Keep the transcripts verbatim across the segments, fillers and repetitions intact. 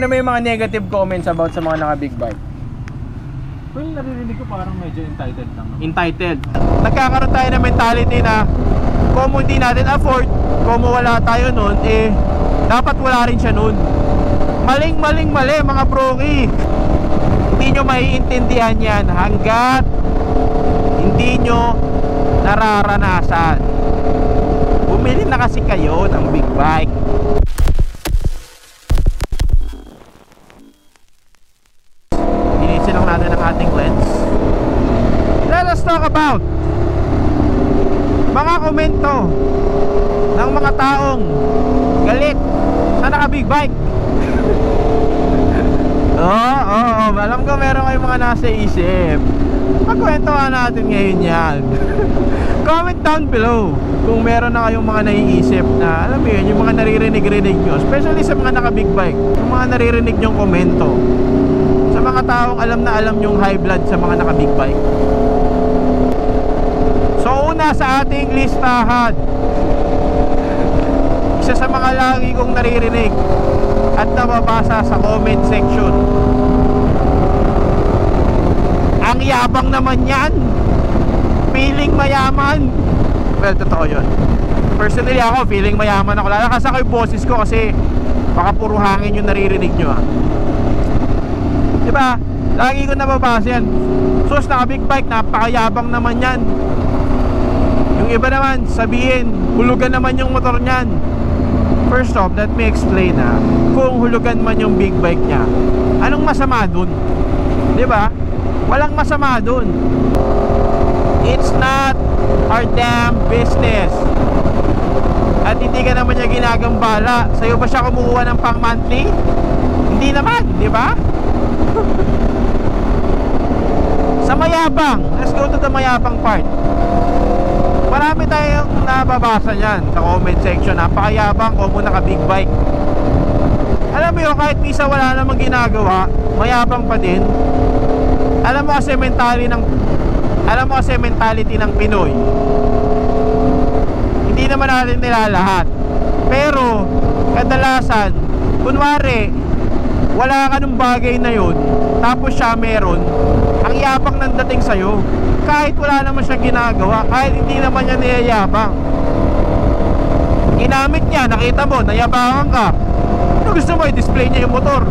Ano may mga negative comments about sa mga naka big bike? Well, naririnig ko parang medyo entitled lang. Entitled. Nagkakaroon tayo ng mentality na kung hindi natin afford, kung wala tayo nun, eh dapat wala rin siya nun. Maling maling mali mga broki. Hindi nyo maiintindihan yan hanggat hindi nyo nararanasan. Bumili na kasi kayo ng big bike. Linisin lang natin ang ating lens. Let us talk about mga komento ng mga taong galit sa naka big bike. Oo, oh, oh, oh. Alam ko meron kayong mga nasa isip. Pagkwentuhan natin ngayon yan. Comment down below kung meron na kayong mga naiisip na, alam mo yun, yung mga naririnig-rinig nyo, especially sa mga naka big bike, yung mga naririnig nyong komento sa mga taong alam na alam yung high blood sa mga naka big bike. So una sa ating listahan, isa sa mga lagi kong naririnig at nababasa sa comment section, ang yabang naman yan, feeling mayaman. Well, totoo yun. Personally ako, feeling mayaman ako. Lalakas ako yung boses ko kasi baka puro hangin yung naririnig nyo, ah. Diba? Lagi ko nababasa yan. Sus, naka big bike, napakayabang naman yan. Yung iba naman, sabihin, hulugan naman yung motor nyan. First off, let me explain, ha. Kung hulugan man yung big bike nya, anong masama dun? Diba? Walang masama dun. It's not our damn business. At hindi ka naman niya ginagambala. Sa'yo ba siya kumukuha ng pang monthly? Hindi naman, di ba? Sa mayabang, let's go to the mayabang part. Marami tayong nababasa niyan sa comment section. Napakayabang o muna ka big bike. Alam mo yun, kahit misa wala namang ginagawa, mayabang pa din. Alam mo kasi mentality ng Alam mo kasi mentality ng Pinoy, hindi naman natin nilalahat. Pero kadalasan, kunwari wala ka nung bagay na yun, tapos siya meron, ang yabang ng dating sa'yo. Kahit wala naman siyang ginagawa, kahit hindi naman niya niyayabang, ginamit niya, nakita mo, nayabangan ka. Ano gusto mo, i-display niya yung motor.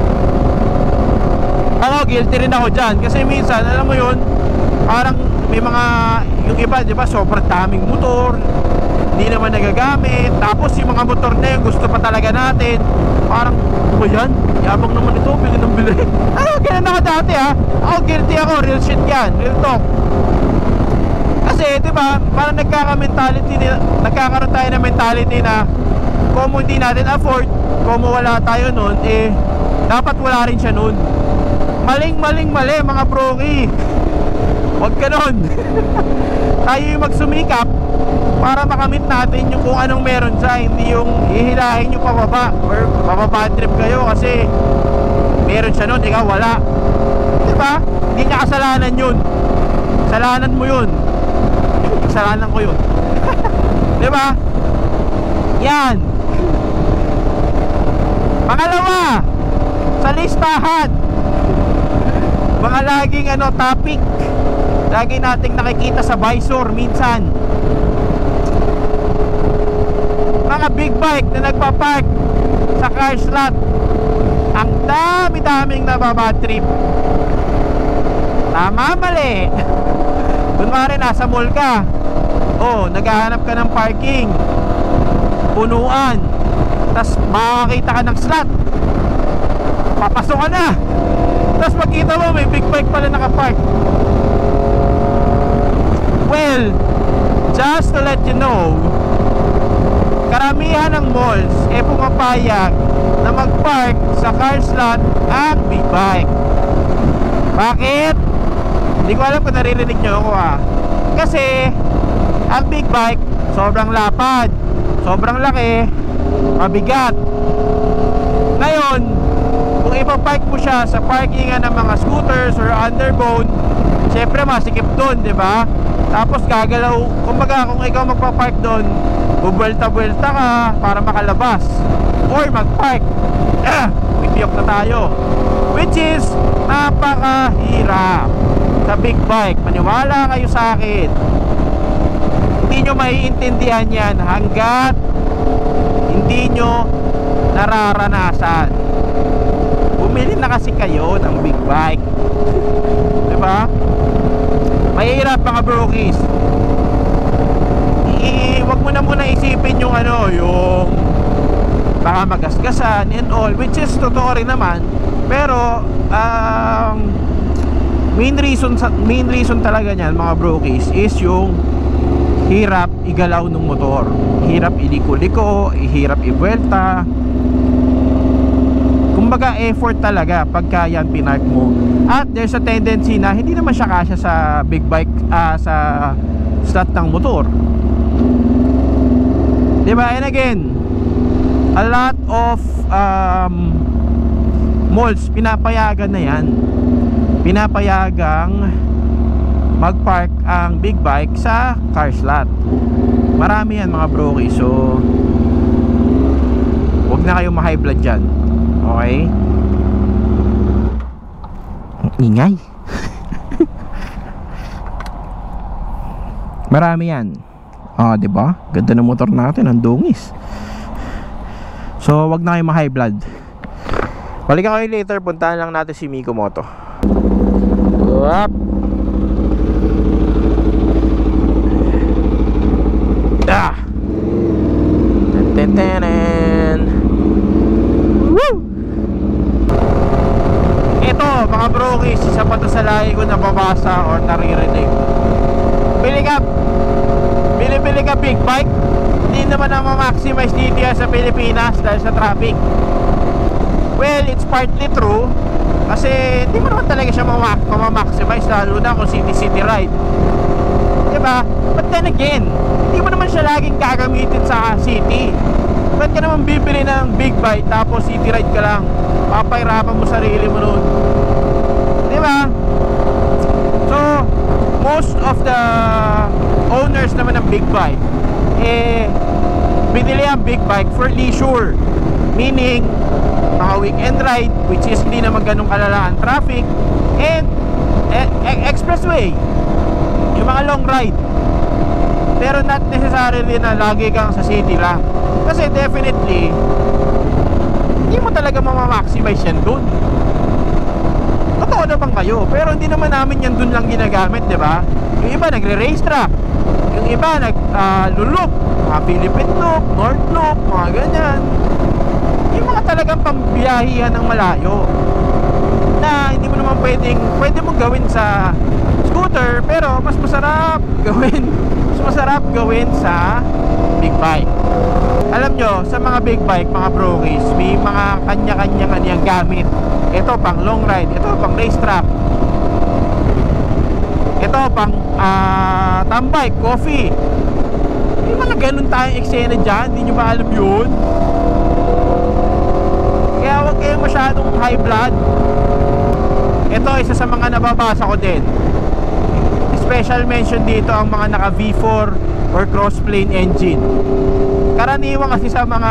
Ako, guilty rin ako dyan. Kasi minsan, alam mo yun, parang may mga, yung iba, di ba, sobrang daming motor, hindi naman nagagamit. Tapos yung mga motor na yun, gusto pa talaga natin. Parang, ano ba yan? Yabang naman ito, bili ng bili. Ah, ganun ako dati, ha. Ako, guilty ako, real shit yan, real talk. Kasi, di ba, parang nagkaka-mentality, nagkakaroon tayo ng mentality na kung hindi natin afford, kung wala tayo nun, eh, dapat wala rin siya nun. Maling maling mali mga broki. Huwag ka nun. Tayo yung magsumikap para makamit natin yung kung anong meron siya. Hindi yung hihilahin nyo pababa or bababa trip kayo kasi meron siya nun, ikaw wala. Diba? Hindi niya kasalanan yun. Kasalanan mo yun. Kasalanan ko yun. Diba? Yan. Pangalawa sa listahan, mga laging ano topic, lagi nating nakikita sa visor minsan, mga big bike na nagpa-park sa car slot. Ang dami-daming nababad trip. Tama, mali. Kunwari nasa mall ka, oh, naghahanap ka ng parking, punuan, tas makakita ka ng slot, papasok ka na. Tapos makita mo may big bike pala nakapark. Well, just to let you know, karamihan ng malls eh pumapayag na magpark sa car slot ang big bike. Bakit? Hindi ko alam kung naririnig nyo ako, ah. Kasi ang big bike sobrang lapad, sobrang laki, mabigat. Ngayon, kung ipapark mo siya sa parkingan ng mga scooters or underbone, syempre masikip doon, di ba? Tapos gagalaw, kumbaga kung ikaw magpapark doon, bubuelta-buelta ka para makalabas or magpark. Ah, wait biyok na tayo, which is napakahirap sa big bike. Maniwala kayo sa akin, hindi nyo maiintindihan yan hanggat hindi nyo nararanasan. Bumili na kasi kayo ng big bike, diba? Mahirap mga brokies. I, wag mo na muna isipin yung ano, yung baka magasgasan and all, which is totoo rin naman. Pero um, main reason main reason talaga niyan mga brokies is yung hirap igalaw ng motor, hirap iliko-liko, hirap ibuelta. Kumbaga effort talaga pagka yan pinark mo. At there's a tendency na hindi naman siya kasya sa big bike, uh, sa slot ng motor, diba? And again, a lot of um, malls pinapayagan na yan, pinapayagang magpark ang big bike sa car slot. Marami yan mga broki. So huwag na kayong ma-high blood dyan, okay? Ingay. Marami yan. Ah, diba? Ganda ng motor natin, ang dungis. So wag na kayong ma-high blood. Balikan kayo later, puntahan lang natin si Miko Moto. Up. Ah. Ten-ten-ten. Woo! Ito mga brokies, isa pa to sa lagi ko nababasa or naririnig. Bili ka, bili-bili ka big bike, hindi naman na ma-maximize dito yan sa Pilipinas dahil sa traffic. Well, it's partly true, kasi hindi mo naman talaga siya ma-maximize, lalo na kung city-city ride, diba? But then again, hindi mo naman siya laging gagamitin sa city. Ba't ka naman bibili ng big bike tapos city ride ka lang? Papahirapan mo sarili mo nun, diba? So most of the owners naman ng big bike, eh binili ang big bike for leisure, meaning mga weekend ride, which is hindi naman ganun kalala ang traffic, and e e expressway, yung mga long ride. Pero not necessarily na lagi kang sa city lang, kasi definitely hindi mo talaga mamamaximize yan dun. Totoo naman kayo, pero hindi naman namin yan dun lang ginagamit, diba? Yung iba nagre-race track, yung iba nag uh, lulok, mga Philippine loop, North loop, mga ganyan. Yung mga talagang pambiyahihan ng malayo na hindi mo naman pwedeng pwede mong gawin sa scooter, pero mas masarap gawin mas masarap gawin sa big bike. Alam nyo, sa mga big bike mga brokies, may mga kanya-kanya kanyang gamit. Ito pang long ride, ito pang race track, ito pang uh, tambay, coffee. May mga ganun tayong eksena dyan, hindi nyo ba alam yun? Kaya huwag kayong masyadong high blood. Ito isa sa mga nababasa ko din. Special mention dito ang mga naka V four or cross-plane engine. Karaniwan kasi sa mga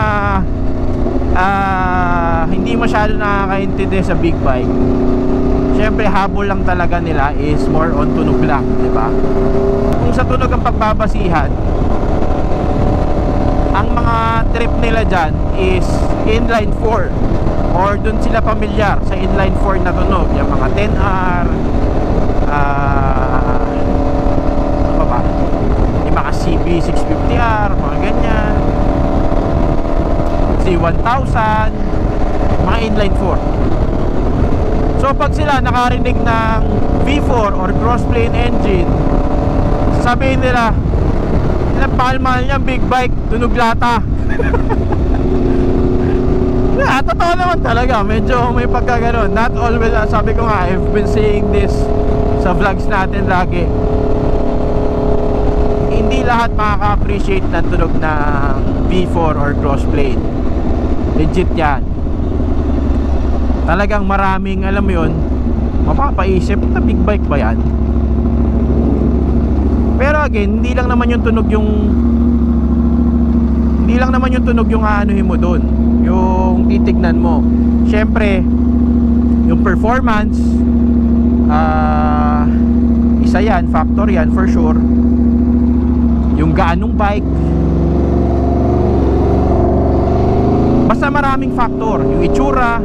uh, hindi masyado nakakaintindi sa big bike, syempre habol lang talaga nila is more on tunog lang, diba? Kung sa tunog ang pagbabasihan, ang mga trip nila dyan is inline four, or dun sila pamilyar sa inline four na tunog, yung mga ten R, uh, ano pa ba, yung mga C B six fifty R, mga ganyan, C one thousand, mga inline four. So pag sila nakarinig ng V four or cross-plane engine, sasabihin nila, ilang mahal-mahal niyang big bike, tunog lata. Yeah, totoo naman talaga, medyo may pagkaganon. Not always, sabi ko nga, I've been saying this sa vlogs natin lagi, hindi lahat makaka-appreciate ng tunog ng V four or cross-plane. Legit yan. Talagang maraming, alam mo yun, mapapaisip na big bike ba yan? Pero again, hindi lang naman yung tunog yung hindi lang naman yung tunog yung aanuhin mo doon, yung titignan mo. syempre yung performance, ah, isa yan, factor yan for sure. Yung gaan ng bike, basta maraming factor. Yung itsura,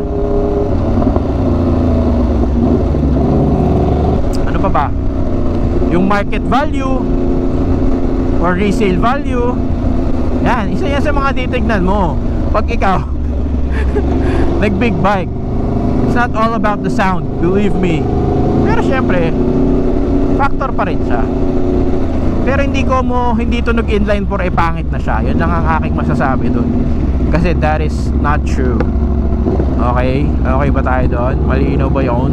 ano pa ba, yung market value or resale value, yan, isa yan sa mga titignan mo pag ikaw nag big bike. It's not all about the sound, believe me, pero syempre factor pa rin siya. Pero hindi ko mo, hindi tunog inline for e pangit na siya. Yun lang ang aking masasabi dun, kasi that is not true. Okay, okay ba tayo doon? Malinaw ba yun?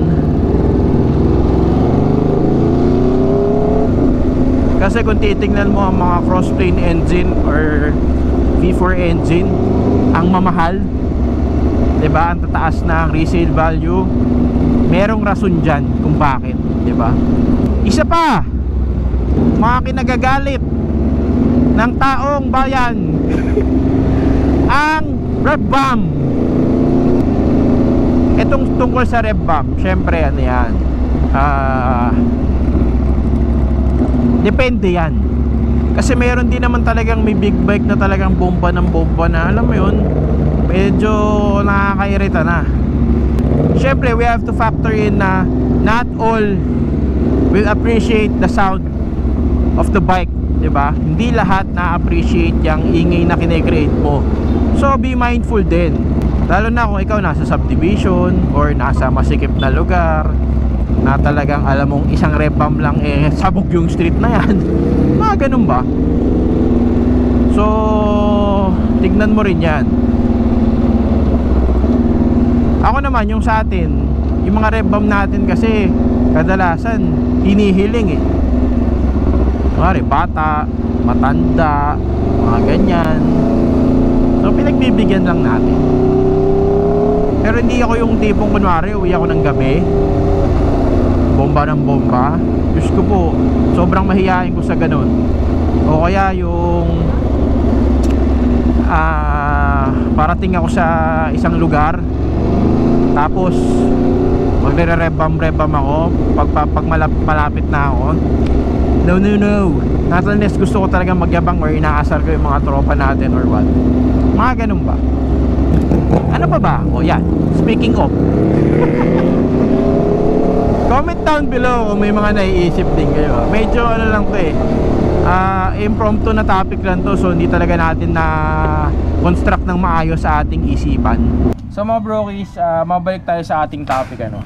Kasi kung titignan mo ang mga crossplane engine or V four engine, ang mamahal, diba? Ang tataas na ang resale value. Merong rason dyan kung bakit, diba? Isa pa, mga kinagagalit ng taong bayan ang rev bomb. Itong tungkol sa rev bomb, syempre ano yan, ah... Uh, depende yan. Kasi meron din naman talagang may big bike na talagang bomba ng bomba na, alam mo yun, medyo nakakairita na. Siyempre, we have to factor in na not all will appreciate the sound of the bike, diba? Hindi lahat na-appreciate yung ingay na kine-create mo. So, be mindful din. Lalo na kung ikaw nasa subdivision or nasa masikip na lugar na talagang alam mong isang rev bomb lang eh sabog yung street na yan. Mga ganun ba? So tignan mo rin yan. Ako naman yung sa atin, yung mga rev bomb natin kasi kadalasan hinihiling eh. Mga bata, matanda, mga ganyan. So pinagbibigyan lang natin. Pero hindi ako yung tipong kunwari uwi ako ng gabi, bomba ng bomba. Diyos ko po, sobrang mahihain ko sa ganun. O kaya yung ah, parating ako sa isang lugar, tapos magre-rebam-rebam ako pag, pag, pag malap, malapit na ako. No, no, no. Not unless gusto ko talagang magyabang or inaasar ko yung mga tropa natin or what. Mga ganun ba? Ano pa ba? O yan, speaking of, comment down below kung may mga naiisip din kayo. Medyo ano lang to eh, uh, impromptu na topic lang to. So hindi talaga natin na construct ng maayos sa ating isipan. So mga brokies, uh, mabalik tayo sa ating topic. Ano?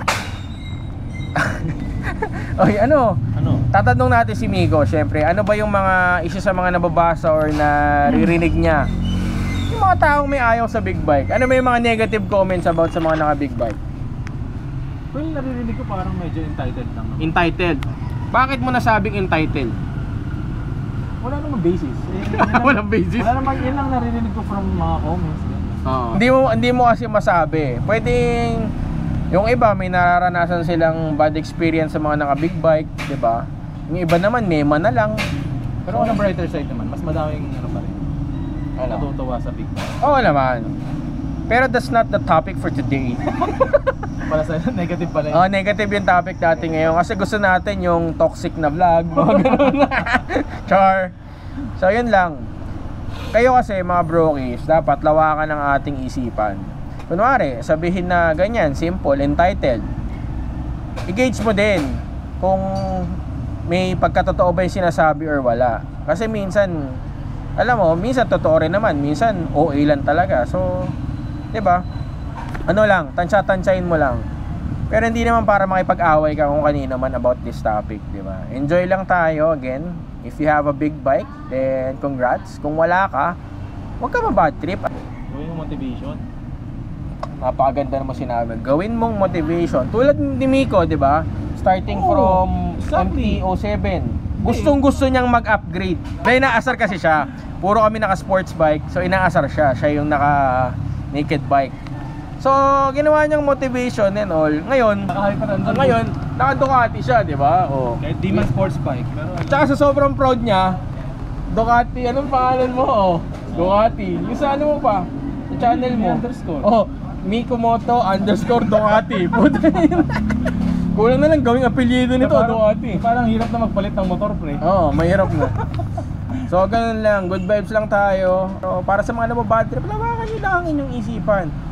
Okay, ano? Ano? Tatanong natin si Migo, syempre, ano ba yung mga isa sa mga nababasa or naririnig niya? Yung mga taong may ayaw sa big bike. Ano ba yung mga negative comments about sa mga naka big bike? Well, naririnig ko parang medyo entitled lang. Entitled? Bakit mo nasabing entitled? Wala namang basis. Eh, Walang basis? Wala namang, yun lang naririnig ko from mga comments. Oo. Hindi mo, hindi mo kasi masabi. Pwedeng yung iba may nararanasan silang bad experience sa mga naka big bike, di ba? Yung iba naman mema na lang. Pero on the brighter side naman, mas madaming ano pa rin, Ano? natutuwa sa big bike. Oo naman. Pero that's not the topic for today. Para sa negative pala yun. Oh, negative yung topic natin ngayon kasi gusto natin yung toxic na vlog, mga ganun. Char. So yun lang. Kayo kasi mga brokies, dapat lawakan ang ating isipan. Kunwari, sabihin na ganyan, simple, entitled. I-gauge mo din kung may pagkatotoo ba yung sinasabi or wala. Kasi minsan, alam mo, minsan totoo rin naman, minsan O A lang talaga. So, 'di ba? Ano lang, tansya-tansyain mo lang. Pero hindi naman para makipag-away ka kung kanino man about this topic, 'di ba? Enjoy lang tayo again. If you have a big bike, then congrats. Kung wala ka, huwag ka ma-bad trip. Gawin yung motivation. Napakaganda naman sinabi. Gawin mong motivation. Tulad ni Miko, 'di ba? Starting oh, from exactly. M T oh seven. Gustong gusto niyang mag-upgrade. Dahil inaasar kasi siya. Puro kami naka-sports bike, so inaasar siya. Siya yung naka-naked bike. So, ginawa niyang motivation and all. Ngayon, ngayon, naka-Ducati siya, 'di ba? Oh. Kahit di man sports bike, pero Tsaka sa sobrang proud niya, Ducati, anong pangalan mo? Oh, Ducati. Yung sa ano mo pa? Sa channel mo. Underscore. Oh, Mikomoto underscore Ducati. Puta yun. Kulang na lang gawing apelyido nito, Parang- Ducati. Parang hirap na magpalit ng motor, pre. Oo, oh, mahirap na. So, ganun lang. Good vibes lang tayo. So, para sa mga nababad trip, lawakan nyo lang ang inyong isipan.